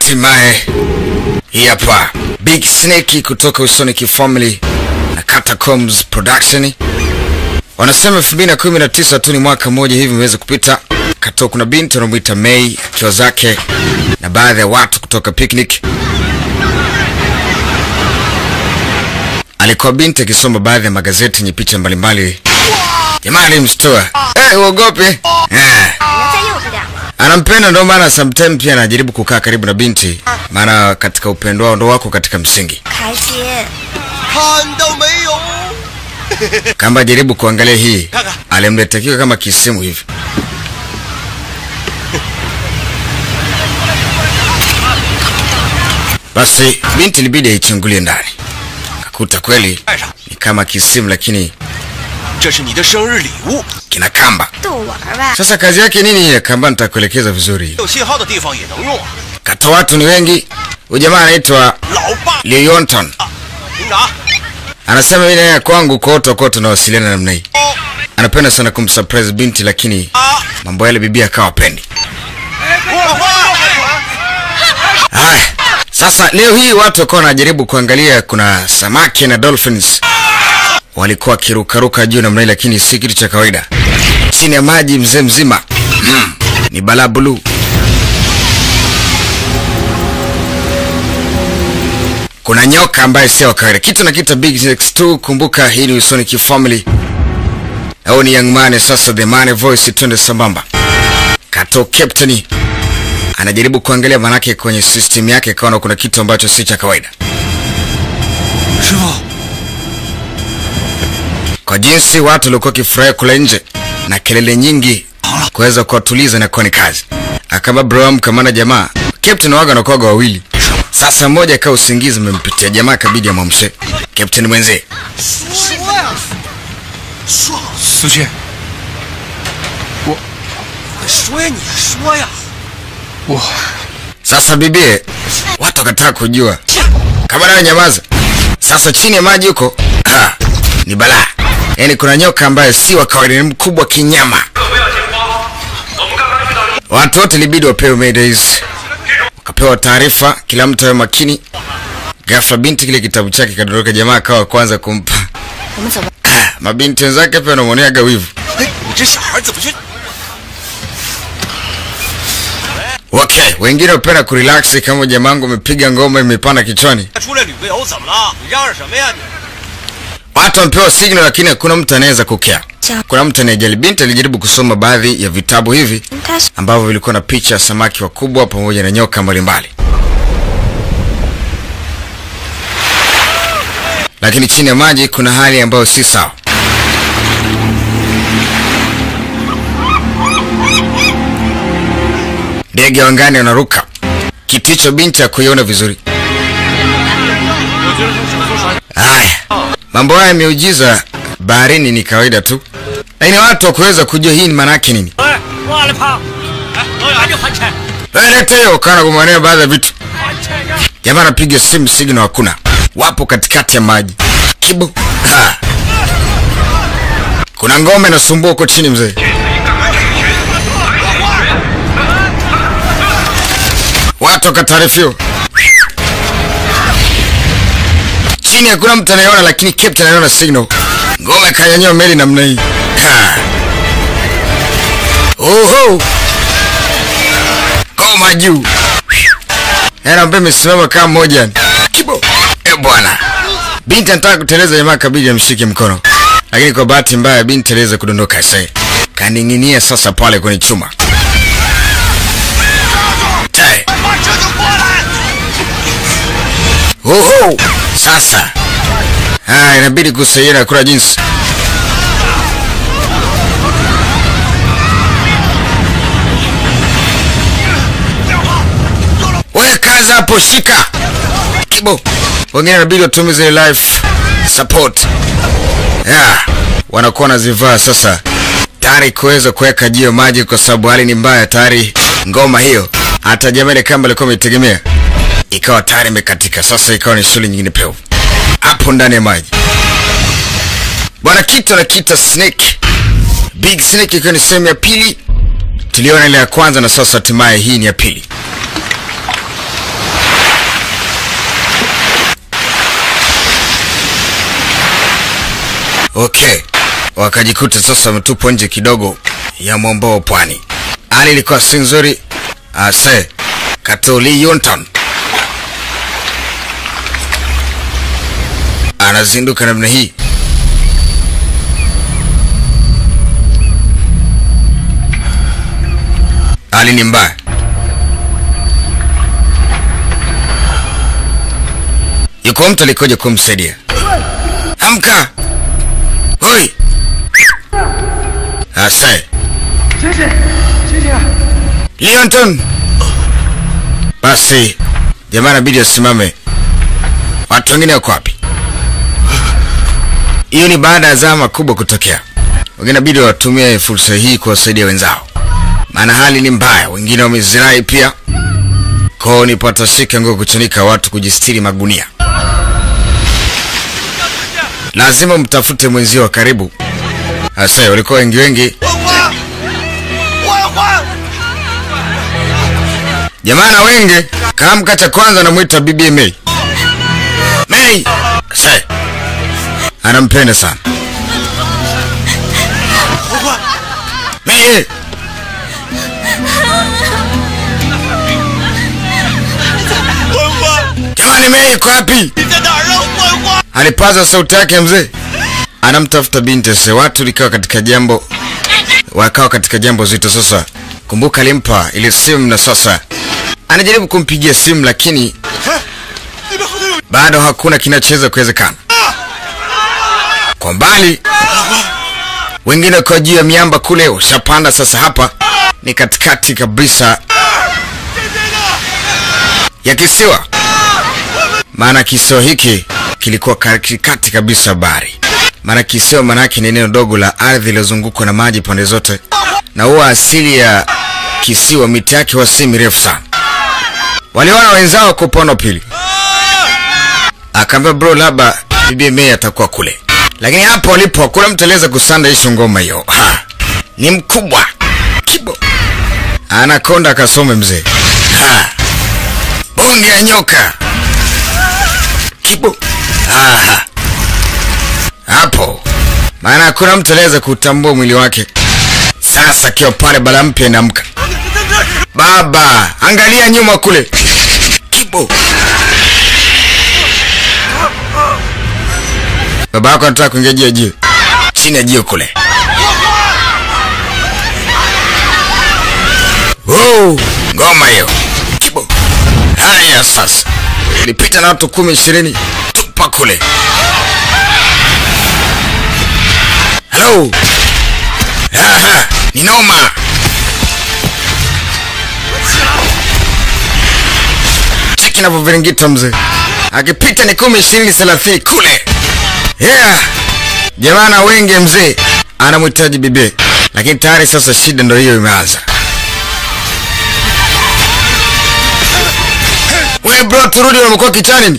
Hatimaye hii hapa Big Snake kutoka Usonic Family na Catacombs Production. Wanasema 2019 tu, ni mwaka mmoja hivi umeweza kupita. Kato kuna binti anamuita May akiwa zake na baadhi ya watu kutoka picnic. Alikuwa binti akisoma baadhi ya magazeti yenye picha mbalimbali. Jamani mstua. Uogope. Anampenda, ndio maana sometimes pia anajaribu kukaa karibu na binti, maana katika upendo wao ndo wako katika msingi. Kamba jaribu kuangalia hii, alimletakiwa kama kisimu hivi. Basi binti ilibidi aichungulie ndani. Akakuta kweli ni kama kisimu, lakini kina kamba. Sasa kazi yake nini? Kamba nitakuelekeza vizuri. Kata watu ni wengi. Ujamaa anaitwa Leonton. Anasema mimi na kwangu koto na wasiliano namna hii. Anapenda sana kumsurprise binti, lakini mambo yale bibi akawa pendi. Sasa leo hii watu wako wanajaribu kuangalia, kuna samaki na dolphins walikuwa kirukaruka juu namna hii, lakini si kitu cha kawaida. Chini ya maji mzima ni balaa blue. Kuna nyoka ambaye sio kawaida. Kitu na kita Big X2. Kumbuka hii ni Usonic Family. Au ni young man, sasa the man voice, twende sambamba. Kato captain anajaribu kuangalia, manake kwenye system yake kaona kuna kitu ambacho si cha kawaida. Kwa jinsi watu walikuwa kifurahia kule nje na kelele nyingi kuweza kuwatuliza na kwa ni kazi. Akaba bro mkamana jamaa. Captain waga na kwaga wawili. Sasa mmoja kaa usingizi umempitia, jamaa kabidi amwamshe captain mwenzie. Suje. Sasa bibie watu wakataka kujua. Kama nawe nyamaza. Sasa chini ya maji huko ni balaa. Yaani kuna nyoka ambaye si wa kawaida, ni mkubwa kinyama. Watu wote libidi wapewe maydays. Wakapewa taarifa, kila mtu awe makini. Ghafla binti kile kitabu chake kadoroka, jamaa akawa kwanza kumpa. Mabinti wenzake pia wanamuoneaga wivu. Okay, wengine wapenda kurelax kama jamangu umepiga ngoma imepanda kichwani. Watu wampewa signal, lakini hakuna mtu anaweza kukea. Kuna mtu anayejali. Binti alijaribu kusoma baadhi ya vitabu hivi ambavyo vilikuwa na picha samaki wakubwa pamoja na nyoka mbalimbali. Lakini chini ya maji kuna hali ambayo si sawa. Ndege wangani wanaruka. Kiticho binti hakuiona vizuri. Mambo haya miujiza baharini ni kawaida tu. Lakini watu wakuweza kujua hii ni maana yake nini. Leta hiyo kana kumanea baadhi ya vitu. Jamaa anapiga simu, signal hakuna. Wapo katikati ya maji. Kibu. Kuna ngome inasumbua huko chini mzee. Watu wakataarifiwa. Chini hakuna mtu anayeona, lakini captain anaona signal. Ngome kanyanyua meli namna hii. Oho. Koma juu. Yana mbele msimama kama moja. Kibo. Bwana. Binti anataka kuteleza, jamaa kabidi amshike mkono. Lakini kwa bahati mbaya binti teleza kudondoka sasa. Kaninginia sasa pale kwenye chuma. Tai. Oho. Sasa inabidi kusaidia kula jinsi. Wewe kaza hapo, shika Kibo. Wengine inabidi watumize life support. Wanakuwa nazivaa sasa tayari kuweza kuweka jio maji, kwa sababu hali ni mbaya tayari. Ngoma hiyo hata jamani kamba alikuwa ametegemea ikawa tayari imekatika. Sasa ikawa ni shule nyingine pevu hapo ndani ya maji. Bwana kitu na kita Snake. Big Snake ikiwa ni sehemu ya pili. Tuliona ile ya kwanza na sasa hatimaye hii ni ya pili. Okay. Wakajikuta sasa wametupwa nje kidogo ya mwambao pwani. Hali ilikuwa si nzuri. Ase Katoli Yunton anazinduka namna hii. Hali ni mbaya. Yuko mtu alikuja kumsaidia. Amka! Hoi! Ase Leonton! Basi jamaa inabidi asimame. Watu wengine wako wapi? Hiyo ni baada ya zama kubwa kutokea. Wengine inabidi watumie fursa hii kuwasaidia wenzao. Maana hali ni mbaya, wengine wamezirai pia. Kwa ni patashika nguo kuchanika watu kujistiri magunia. Lazima mtafute mwenzio wa karibu. Asa walikuwa wengi. Jamana wengi, kamka cha kwanza anamuita bibi May. May! Asa anampenda sana. May! Jamani May iko wapi? Alipaza sauti yake mzee. Anamtafuta binti. Sasa watu likawa katika jambo. Wakawa katika jambo zito sasa. Kumbuka alimpa ile simu na sasa anajaribu kumpigia simu lakini bado hakuna kinachoweza kuwezekana. Kwa mbali wengine kwa juu ya miamba kule ushapanda sasa. Hapa ni katikati kabisa ya kisiwa. Maana kisiwa hiki kilikuwa katikati kabisa bahari. Maana kisiwa manake ni eneo dogo la ardhi lilozungukwa na maji pande zote. Na huwa asili ya kisiwa miti yake huwa si mirefu sana. Waliona wenzao kwa upande pili. Akaambia bro labda bibi May atakuwa kule. Lakini hapo walipo kuna mtu aliweza kusanda hiyo ngoma hiyo. Ni mkubwa. Kibo. Anakonda akasome mzee. Bonge ya nyoka. Kibo. Hapo. Maana kuna mtu aliweza kutambua mwili wake. Sasa kiwa pale bala mpya inaamka. Baba, angalia nyuma kule. Kibo. Baba yako anataka kuingia juu. Chini ya juu kule. Wow, ngoma hiyo. Kibo. Haya sasa. Ilipita na watu 10-20 tupa kule. Hello. Ni noma. Cheki na viringita mzee. Akipita ni 10-20-30 kule. Jamana wengi mzee anamhitaji bibi. Lakini tayari sasa shida ndio hiyo imeanza. We bro turudi wamekuwa kichani.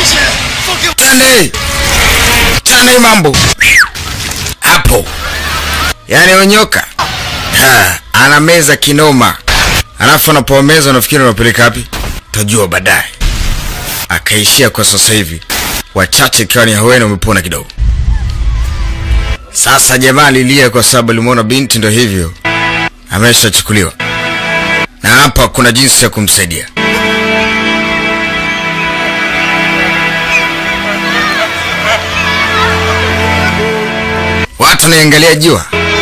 Tane mambo. Hapo. Yaani onyoka. Ana meza kinoma. Alafu anapomeza unafikiri unapeleka wapi? Tajua baadaye. Akaishia kwa sasa hivi. Wachache kwa ni hawena umepona kidogo. Sasa jamaa lilia kwa sababu alimuona binti ndio hivyo. Ameshachukuliwa. Na hapa kuna jinsi ya kumsaidia. Watu naangalia jua.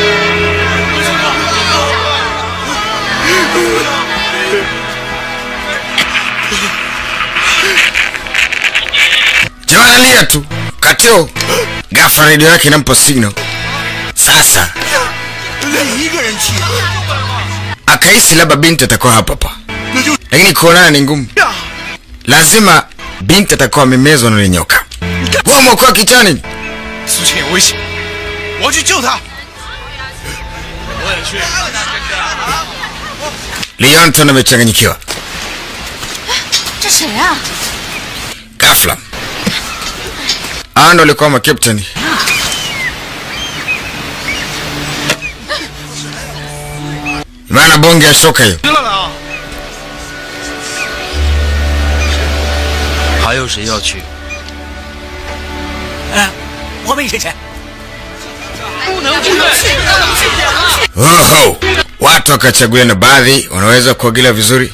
Jamaa lia tu. Katio. Ghafla radio yake inampa signal. Sasa akahisi labda binti atakuwa hapa. Lakini kuonana ni ngumu. Lazima binti atakuwa amemezwa na nyoka. Wao mkoa kichani. Leonton amechanganyikiwa. Ghafla Ando alikuwa ma captain. Maana bonge ya soka hiyo. Oho, watu wakachagulia na baadhi wanaweza kuogelea vizuri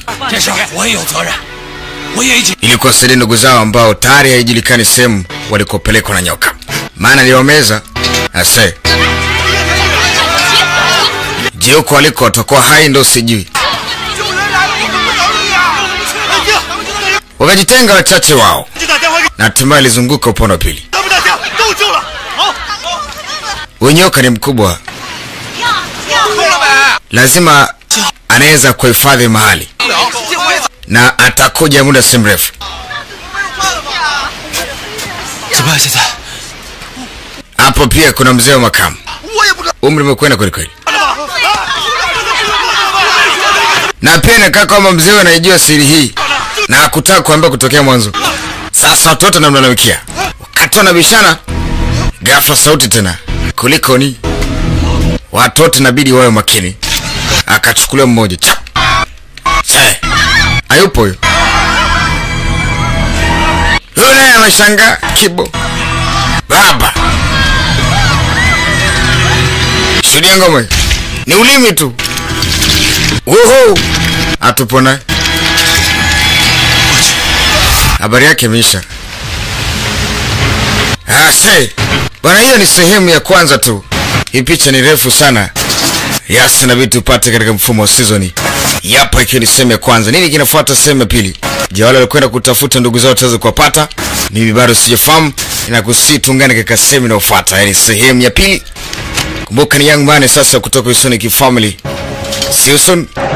ili kuwasaidia ndugu zao ambao tayari haijulikani sehemu walikopelekwa na nyoka. Maana liwameza ase je, huko waliko watakuwa hai ndo sijui. Wakajitenga wachache wao na hatimaye lizunguka upande wa pili. Nyoka ni mkubwa, lazima anaweza kuhifadhi mahali na atakuja muda si mrefu. Hapo pia kuna mzee wa makamu, umri umekwenda kweli kweli, na pia nakaa kama mzee anajua siri hii na hakutaka kuambia kutokea mwanzo. Sasa watoto na mnalamikia wakati wanabishana, ghafla sauti tena, kuliko ni watoto inabidi wawe makini. Akachukulia mmoja chap, hayupo huyo. Yule ameshanga kibo baba, shudia ngoma ni ulimi tu. Woho, atupona. Habari yake imeisha. Bwana, hiyo ni sehemu ya kwanza tu. Hii picha ni refu sana. Yes, na vitu upate katika mfumo wa seasoni. Yapa ikiwa ni sehemu ya kwanza. Nini kinafuata sehemu ya pili? Je, wale walikwenda kutafuta ndugu zao wataweza kuwapata? Mimi bado sijafahamu. Ninakusii tuungane katika sehemu inayofuata, yani sehemu ya pili. Kumbuka ni Young Man sasa kutoka Isonic Family. See you soon.